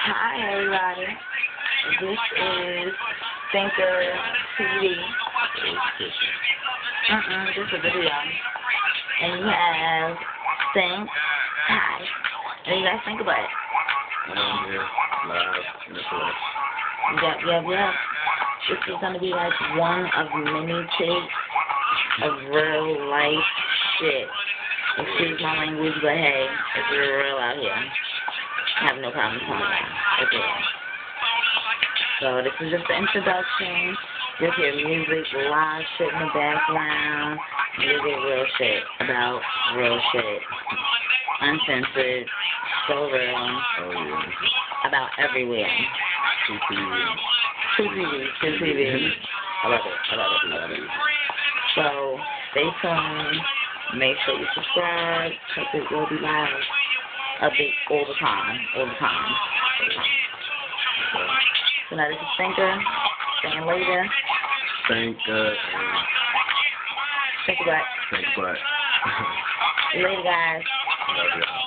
Hi everybody, this is Stankah TV. This is a video. And you have Stank. Hi. What do you guys think about it? I'm here, live in the flesh. Yep. This is going to be like one of many takes of real life shit. Excuse my language, but hey, it's real out here. I have no problem telling that. Okay. So this is just the introduction. You'll hear music, live shit in the background. You'll get real shit about real shit. Uncensored. So real. Oh yeah. About everywhere. Two TVs. I love it. So stay tuned. Make sure you subscribe, because it will be live. Update all the time. So now this is Stankah. Saying later. Stankah. Thank you, Thank you, Later, guys. Love y'all.